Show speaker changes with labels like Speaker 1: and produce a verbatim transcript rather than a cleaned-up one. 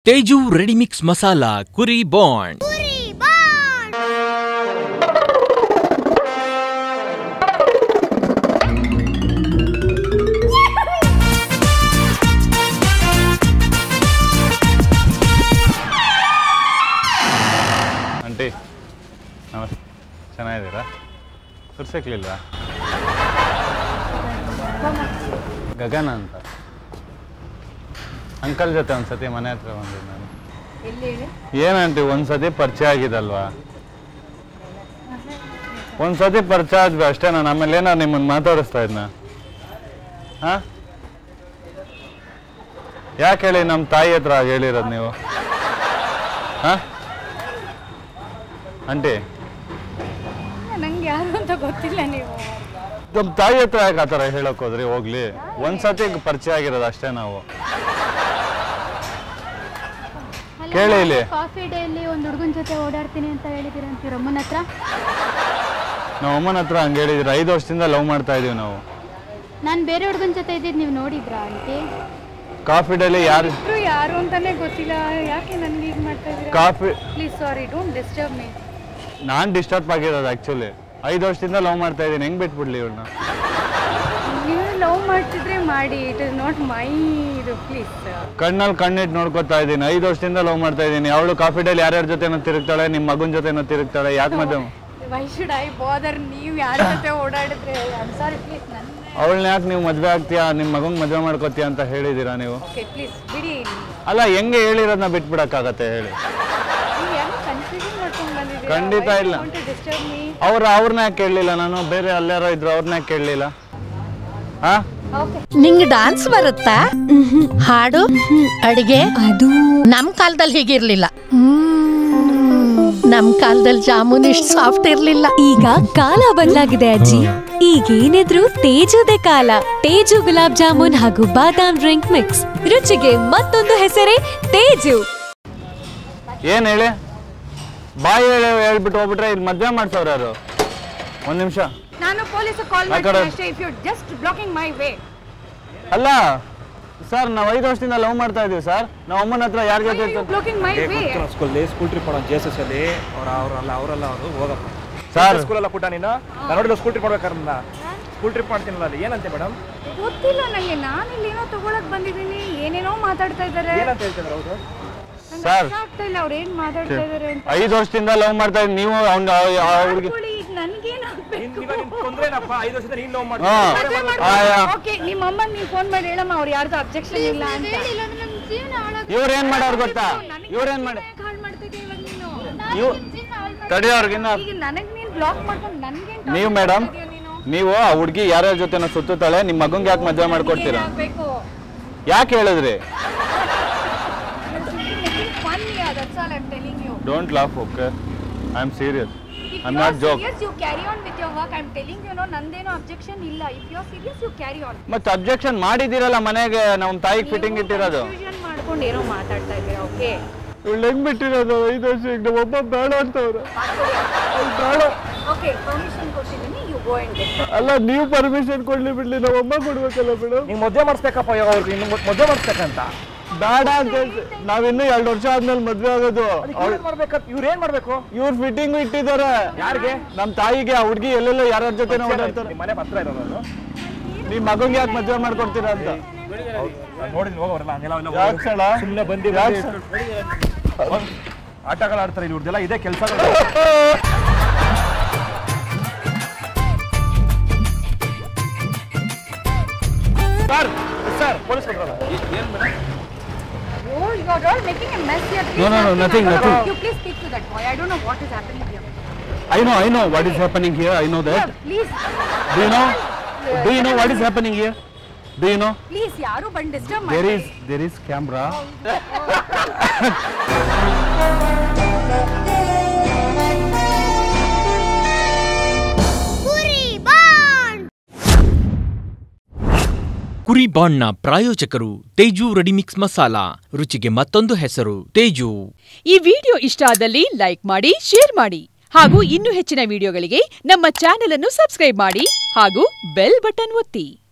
Speaker 1: Teju ready mix masala ಕುರಿಬಾಂಡ್.
Speaker 2: Aunty ನಮಸ್ತೆ, ಚೆನ್ನಾಗಿದ್ದೀರಾ? ಸುರ್ಸಕ್ಲಿಲ್ಲ? ಗಗನ ಅಂತ ಅಂಕಲ್ ಜೊತೆ ಒಂದ್ಸತಿ ಮನೆ ಹತ್ರ ಬಂದಿದ್ದು ನಾನು. ಏನಂಟಿ ಒಂದ್ಸತಿ ಪರಿಚಯ ಆಗಿದಲ್ವಾ? ಒಂದ್ಸತಿ ಪರಿಚಯ ಆದ್ವಿ ಅಷ್ಟೇ. ನಾನು ಆಮೇಲೆ ಏನೋ ನಿಮ್ಮನ್ನು ಮಾತಾಡಿಸ್ತಾ ಇದ್ನ. ಹಾ ಯಾಕೆ ಹೇಳಿ? ನಮ್ಮ ತಾಯಿ ಹತ್ರ ಹೇಳಿರೋದು ನೀವು? ಹಾ ಆಂಟಿ
Speaker 3: ನಂಗೆ ಯಾರು ಅಂತ ಗೊತ್ತಿಲ್ಲ. ನೀವು
Speaker 2: ನಮ್ಮ ತಾಯಿ ಹತ್ರ ಯಾಕೆ ಆ ಥರ ಹೇಳಕ್ ಹೋದ್ರಿ? ಹೋಗ್ಲಿ, ಒಂದ್ಸತಿ ಪರಿಚಯ ಆಗಿರೋದು ಅಷ್ಟೇ ನಾವು. ಕೇಳಿ ಇಲ್ಲಿ.
Speaker 3: ಕಾಫಿ ಡೇಲಿ ಒಂದು ಹುಡುಗನ ಜೊತೆ ಓಡಾಡ್ತೀನಿ ಅಂತ ಹೇಳಿದಿರ ಅಂತೀರ ಅಮ್ಮನ ಹತ್ರ?
Speaker 2: ನಾವು ಅಮ್ಮನ ಹತ್ರ ಹಂಗೆ ಹೇಳಿದ್ರಿ. ಐದು ವರ್ಷದಿಂದ ಲವ್ ಮಾಡ್ತಾ ಇದೀವಿ ನಾವು.
Speaker 3: ನಾನು ಬೇರೆ ಹುಡುಗನ ಜೊತೆ ಇದ್ದಿದ್ದು ನೀವು ನೋಡಿದ್ರಾ ಆಂಟಿ?
Speaker 2: ಕಾಫಿ ಡೇಲಿ ಯಾರು
Speaker 3: ಯಾರು ಅಂತಾನೆ ಗೊತ್ತಿಲ್ಲ. ಯಾಕೆ ನನಗೆ ಹೀಗೆ ಮಾಡ್ತಾ ಇದ್ದೀರಾ?
Speaker 2: Coffee
Speaker 3: please sorry, don't disturb me.
Speaker 2: ನಾನು ಡಿಸ್ಟರ್ಬ್ ಆಗಿರೋದು ಆ್ಯಕ್ಚುಲಿ. ಐದು ವರ್ಷದಿಂದ ಲವ್ ಮಾಡ್ತಾ ಇದ್ದೀನಿ, ಹೆಂಗೆ ಬಿಟ್ಬಿಡ್ಲಿ ಇವ್ರನ್ನ?
Speaker 3: ನೀವು ಲವ್ ಮಾಡ್ತಿದ್ರೆ ಮಾಡಿ, ಇಟ್ ಇಸ್ ನಾಟ್ ಮೈ ಇದು. ಪ್ಲೀಸ್
Speaker 2: ಕಣ್ಣಲ್ಲಿ ಕಣ್ಣಿಟ್ಟು ನೋಡ್ಕೊತಾ ಇದ್ದೀನಿ. ಐದು ವರ್ಷದಿಂದ ಲವ್ ಮಾಡ್ತಾ ಇದ್ದೀನಿ. ಅವಳು ಕಾಫಿ ಡೇಲಿ ಯಾರ್ಯಾರ ಜೊತೆನೋ ತಿರುಗ್ತಾಳೆ, ನಿಮ್ಮ ಮಗನ ಜೊತೆನೋ ತಿರುಗ್ತಾಳೆ. ಯಾಕೆ ಮದುವೆ?
Speaker 3: Why should I bother? ನೀವು ಯಾರ ಜೊತೆ ಓಡಾಡಿದ್ರೆ? I am sorry, please. ನನ್ನ
Speaker 2: ಅವಳನ್ನ ಯಾಕೆ ನೀವು ಮದುವೆ ಆಗ್ತೀಯಾ, ನಿಮ್ಮ ಮಗಂಗೆ ಮದುವೆ ಮಾಡ್ಕೋತೀಯಾ ಅಂತ ಹೇಳಿದ್ದೀರಾ ನೀವು?
Speaker 3: ಓಕೆ ಪ್ಲೀಸ್ ಬಿಡಿ.
Speaker 2: ಅಲ್ಲ, ಹೆಂಗೆ ಹೇಳಿರೋದನ್ನ ಬಿಟ್ಬಿಡಕ್ಕಾಗತ್ತೆ ಹೇಳಿ? ಖಂಡಿತ ಇಲ್ಲ. ಅವ್ರ ಅವ್ರನ್ನ ಯಾಕೆ ಕೇಳಲಿಲ್ಲ ನಾನು? ಬೇರೆ ಅಲ್ಲಾರೋ ಇದ್ರು, ಅವ್ರನ್ನ ಯಾಕೆ ಕೇಳಲಿಲ್ಲ? ಹಾ
Speaker 4: ನಿಂಗೆ ಡಾನ್ಸ್ ಬರುತ್ತಾ? ಹಾಡು, ಅಡಿಗೆ? ಅದು ನಮ್ ಕಾಲದಲ್ಲಿ ಹೀಗಿರ್ಲಿಲ್ಲ. ನಮ್ ಕಾಲದಲ್ಲಿ ಜಾಮೂನ್ ಇಷ್ಟು ಸಾಫ್ಟ್ ಇರ್ಲಿಲ್ಲ.
Speaker 5: ಈಗ ಕಾಲ ಬದಲಾಗಿದೆ ಅಜ್ಜಿ. ಈಗೇನಿದ್ರು ತೇಜುದೇ ಕಾಲ. ತೇಜು ಗುಲಾಬ್ ಜಾಮೂನ್ ಹಾಗೂ ಬಾದಾಮ್ ಡ್ರಿಂಕ್ ಮಿಕ್ಸ್, ರುಚಿಗೆ ಮತ್ತೊಂದು ಹೆಸರೇ ತೇಜು.
Speaker 2: ಏನ್ ಹೇಳಿ? ಬಾಯಿ ಹೇಳಿ ಹೇಳ್ಬಿಟ್ಟು ಹೋಗ್ಬಿಟ್ರೆ ಇಲ್ಲಿ ಮದ್ವೆ ಮಾಡ್ಸವ್ರ ಯಾರು? ಒಂದ್ ನಿಮಿಷ.
Speaker 3: ನಾನು ಪೊಲೀಸ್ ಕಾಲ್ ಮಾಡ್ತೀನಿ ಅಷ್ಟೇ. If you just blocking my way.
Speaker 2: ಅಲ್ಲ ಸರ್, ನಾವು ಐದು ವರ್ಷದಿಂದ ಲವ್ ಮಾಡ್ತಾ ಇದೀವಿ ಸರ್. ನಾವು ಅಮ್ಮನ ಹತ್ರ ಯಾರ ಜೊತೆ
Speaker 3: blocking my way?
Speaker 6: School school trip ಮಾಡೋಣ ಜೆಎಸ್ಎಸ್ ಅಲ್ಲಿ. ಅವರ ಅವರಲ್ಲ ಅವರಲ್ಲ ಅವರು ಹೋಗಪ್ಪ
Speaker 2: ಸರ್.
Speaker 6: ಸ್ಕೂಲ್ ಎಲ್ಲ ಪುಟ್ಟ ನೀನು ನಾನು ನೋಡಿಲ್ಲ. ಸ್ಕೂಲ್ ಟ್ರಿಪ್ ಮಾಡ್ಬೇಕಾದ್ರೆ ಸ್ಕೂಲ್ ಟ್ರಿಪ್ ಮಾಡ್ತೀನಲ್ಲ ಅಲ್ಲಿ. ಏನಂತೆ ಮೇಡಮ್?
Speaker 3: ಗೊತ್ತಿಲ್ಲ ನನಗೆ. ನಾನು ಇಲ್ಲಿ ಏನೋ ತಗೊಳಕ್ ಬಂದಿದ್ದೀನಿ. ಏನೇನೋ ಮಾತಾಡ್ತಾ ಇದ್ದಾರೆ.
Speaker 6: ಏನಂತ ಹೇಳ್ತಿದ್ದಾರೆ ಅವರು?
Speaker 2: ಸರ್
Speaker 3: ಆಗ್ತಾ ಇಲ್ಲ ಅವ್ರು ಏನ್ ಮಾತಾಡ್ತಾ ಇದ್ದಾರೆ ಅಂತ.
Speaker 2: ಐದು ವರ್ಷದಿಂದ ಲವ್ ಮಾಡ್ತಾ ಇದ್ದೀನಿ. ನೀವು ಅವ್ನ ಹುಡುಗಿ
Speaker 6: ತೊಂದ್ರೆನಪ್ಪ? ಐದು ವರ್ಷದಿಂದ ನೀನು ಲವ್ ಮಾಡ್ತೀಯ.
Speaker 3: ಓಕೆ, ನಿಮ್ಮ ಅಮ್ಮ ನೀವು ಫೋನ್ ಮಾಡಿ ಹೇಳಮ್ಮ, ಅವ್ರು ಯಾರ್ದು ಅಬ್ಜೆಕ್ಷನ್ ಇಲ್ಲ ಅಂತ.
Speaker 2: ಇವ್ರು ಏನ್ ಮಾಡೋರು ಗೊತ್ತಾ? ಇವ್ರೇನ್ ಮಾಡಿ ತಡೆಯೋರ್ಗಿನ್ನ
Speaker 3: ನನಗೆ ನೀನ್ ಬ್ಲಾಕ್ ಮಾಡ್ಕೊಂಡು ನನ್ಗೆ
Speaker 2: ನೀವು ಮೇಡಮ್, ನೀವು ಆ ಹುಡುಗಿ ಯಾರ್ಯಾರ ಜೊತೆ ಸುತ್ತಾಳೆ, ನಿಮ್ಮ ಮಗಂಗೆ ಯಾಕೆ ಮದುವೆ ಮಾಡ್ಕೊಡ್ತೀರಾ? ಯಾಕೆ ಹೇಳಿದ್ರಿ? Don't laugh, okay? I'm serious.
Speaker 3: If
Speaker 2: I'm
Speaker 3: you
Speaker 2: not
Speaker 3: are
Speaker 2: joke.
Speaker 3: serious, you carry on with your work. I'm telling you, no, ನಂದೇನೋ objection ಇಲ್ಲ. If you are serious, you carry on.
Speaker 2: ಮತ್ತೆ ಅಬ್ಜೆಕ್ಷನ್ ಮಾಡಿದಿರಲ್ಲ ಮನೆಗೆ, ನಮ್ಮ ತಾಯಿಗೆ fitting ಇಟ್ಟಿರೋದು.
Speaker 3: Confusion ಮಾಡ್ಕೊಂಡು ಏನೋ ಮಾತಾಡ್ತಾ ಇದ್ದೀರಾ. ಓಕೆ,
Speaker 2: ಇವಳು ಹೆಂಗ್ ಬಿಟ್ಟಿರೋದು? ಐದು ವರ್ಷ ಈಗ ನಮ್ಮ ಒಬ್ಬ ಬೇಡ ಅಂತವ್ರು. ಬೇಡ.
Speaker 3: ಓಕೆ, ಪರ್ಮಿಷನ್ ಕೊಟ್ಟಿದ್ದೀನಿ. You go and get.
Speaker 2: ಅಲ್ಲ, ನೀವು ಪರ್ಮಿಷನ್ ಕೊಡ್ಲಿ ಬಿಡ್ಲಿ, ನಮ್ಮ ಅಮ್ಮ ಕೊಡ್ಬೇಕಲ್ಲ ಮೇಡಮ್.
Speaker 6: ನೀವು ಮದುವೆ ಮಾಡಿಸ್ಬೇಕಪ್ಪ ಅವ್ರಿಗೆ. ಇನ್ನು ಮದುವೆ ಮಾಡಿಸ್ಬೇಕಂತ
Speaker 2: ಬೇಡ ಅಂತ ನಾವಿನ್ನೂ ಎರಡು ವರ್ಷ ಆದ್ಮೇಲೆ ಮದ್ವೆ ಆಗೋದು.
Speaker 6: ಇವ್ರು ಏನ್ ಮಾಡ್ಬೇಕು?
Speaker 2: ಇವ್ರು ಫಿಟ್ಟಿಂಗ್ ಇಟ್ಟಿದ್ದಾರೆ.
Speaker 6: ಯಾರಿಗೆ?
Speaker 2: ನಮ್ ತಾಯಿಗೆ. ಆ ಹುಡುಗಿ ಎಲ್ಲೆಲ್ಲೋ ಯಾರ್ಯಾರ ಜೊತೆ ಓಡಾಡ್ತಾರೆ.
Speaker 6: ಮನೆ ಹತ್ರ ಇರೋದು.
Speaker 2: ನಿಮ್ ಮಗಂಗೆ ಯಾಕೆ ಮದ್ವೆ ಮಾಡ್ಕೊಡ್ತೀರಾ ಅಂತ
Speaker 6: ನೋಡಿದ್ವಿ. ಹೋಗೋರಲ್ಲ ಸುಮ್ಮನೆ ಬಂದಿ ಆಟಗಳು ಆಡ್ತಾರೆ. ಇವ್ರದ್ದೆಲ್ಲ ಇದೇ ಕೆಲಸ. ಸರ್ ಸರ್ ಪೊಲೀಸ್ ಬಂದ್ರಲ್ಲ. ಏನು madam?
Speaker 3: Oh, you are all making a mess here.
Speaker 2: No, no, no, nothing, nothing.
Speaker 3: You please speak to that boy. I don't know what is happening here.
Speaker 2: I know, I know what is happening here. I know that.
Speaker 3: Yeah, please.
Speaker 2: Do you know? Do you know what is happening here? Do you know?
Speaker 3: Please, yaru ಬಂದು disturb ಮಾಡಿ.
Speaker 2: There is, there is camera.
Speaker 1: ಕುರಿಬಾಂಡ್ನ ಪ್ರಾಯೋಜಕರು Teju ready mix masala, ರುಚಿಗೆ ಮತ್ತೊಂದು ಹೆಸರು ತೇಜು.
Speaker 7: ಈ video ಇಷ್ಟ ಆದಲ್ಲಿ ಲೈಕ್ ಮಾಡಿ, ಶೇರ್ ಮಾಡಿ ಹಾಗೂ ಇನ್ನೂ ಹೆಚ್ಚಿನ ವಿಡಿಯೋಗಳಿಗೆ ನಮ್ಮ ಚಾನೆಲ್ ಅನ್ನು ಸಬ್ಸ್ಕ್ರೈಬ್ ಮಾಡಿ ಹಾಗೂ ಬೆಲ್ ಬಟನ್ ಒತ್ತಿ.